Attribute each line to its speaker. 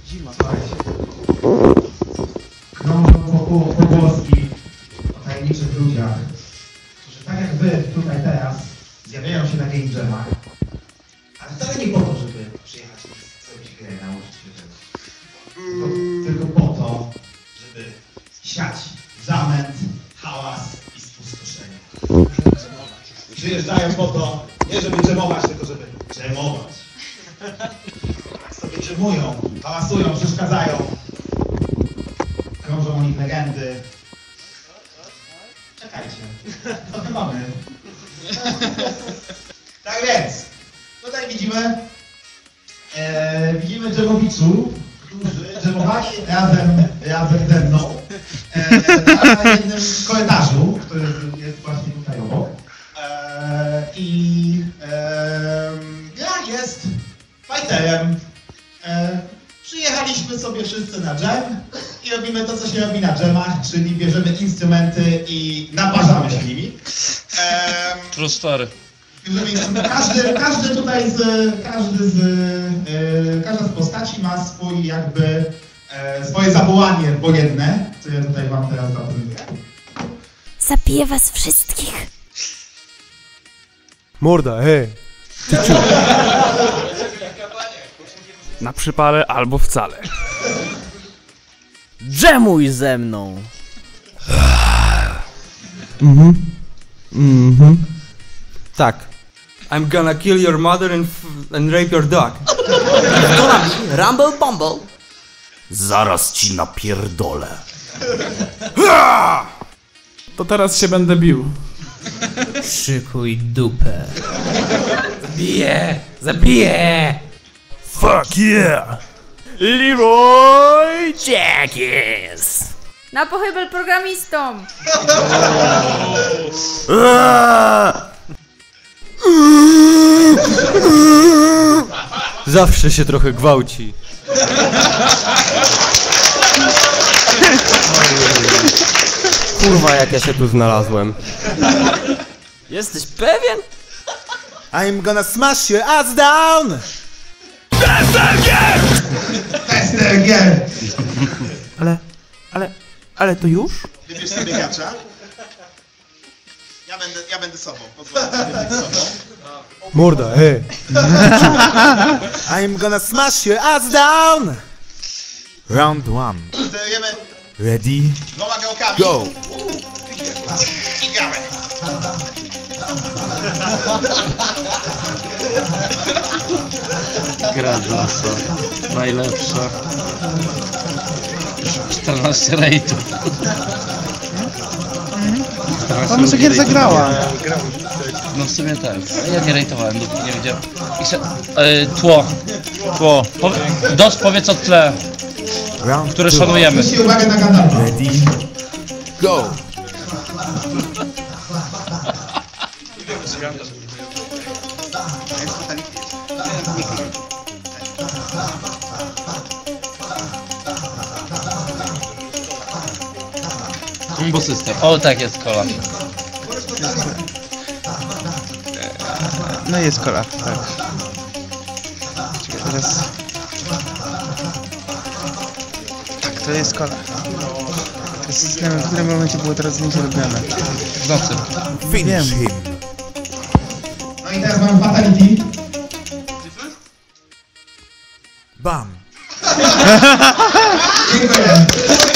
Speaker 1: Zima. Krążą wokół pogłoski o tajemniczych ludziach, którzy tak jak wy tutaj teraz zjawiają się na game jamach, ale wcale nie po to, żeby przyjechać i zrobić grę i nauczyć się tego. Tylko po to, żeby siać zamęt, hałas i spustoszenie. Przyjeżdżają po to, nie żeby dżemować, tylko żeby dżemować. Tak sobie dżemują, hałasują, przeszkadzają. Krążą o nich legendy. Czekajcie, trochę mamy. Tak więc, tutaj widzimy dżemowiczów, którzy dżemowali razem ze mną na jednym korytarzu, który jest właśnie tutaj obok. Ja jest fighterem. Przyjechaliśmy sobie wszyscy na dżem i robimy to, co się robi na dżemach, czyli bierzemy instrumenty i naparzamy się nimi.
Speaker 2: True story.
Speaker 1: Każdy tutaj każda z postaci ma swój jakby swoje zawołanie wojenne, co ja tutaj wam teraz zaprezentuję.
Speaker 3: Zabiję was wszystkich.
Speaker 4: Morda, hej!
Speaker 5: Na przypale albo wcale.
Speaker 6: Dżemuj ze mną!
Speaker 4: Tak. I'm gonna kill your mother and rape your dog.
Speaker 6: Rumble Bumble!
Speaker 7: Zaraz ci napierdolę.
Speaker 5: To teraz się będę bił.
Speaker 6: Szykuj dupę. Zabiję! Zabiję!
Speaker 7: Fuck yeah!
Speaker 6: Leroy Jenkins!
Speaker 3: Na pochybel programistom!
Speaker 4: Zawsze się trochę gwałci. Kurwa, jak ja się tu znalazłem.
Speaker 6: Jesteś pewien?
Speaker 7: I'm gonna smash your ass down!
Speaker 1: STG!
Speaker 4: Ale to już?
Speaker 1: Wybierz sobie gracza. Ja będę sobą, pozwolę sobie być sobą.
Speaker 4: Morda, hej!
Speaker 7: I'm gonna smash your ass down! Round one.
Speaker 1: Sterujemy
Speaker 7: Ready?
Speaker 1: dwoma gałkami.
Speaker 7: Go!
Speaker 1: I gramy.
Speaker 2: Gra Dasa. Najlepsza. 14 rate'ów.
Speaker 8: Ona sobie gier zagrała.
Speaker 2: No w sumie tak. Ja nie rate'owałem, dopóki nie wiedziałem. Tło. Tło. DOS powiedz o tle,
Speaker 7: Round
Speaker 2: które
Speaker 7: two.
Speaker 2: szanujemy.
Speaker 1: Zwróćcie uwagę na Gandalfa.
Speaker 7: Ready? Go!
Speaker 2: Combo System. O tak, jest kola.
Speaker 8: No jest kola, tak. Czekaj, teraz... Tak, to jest kola. Nie wiem, w którym momencie było teraz zdjęcie robione.
Speaker 2: W nocy.
Speaker 7: Finish him!
Speaker 1: No i teraz mamy fatality.
Speaker 7: Bam!
Speaker 1: Dziękuję.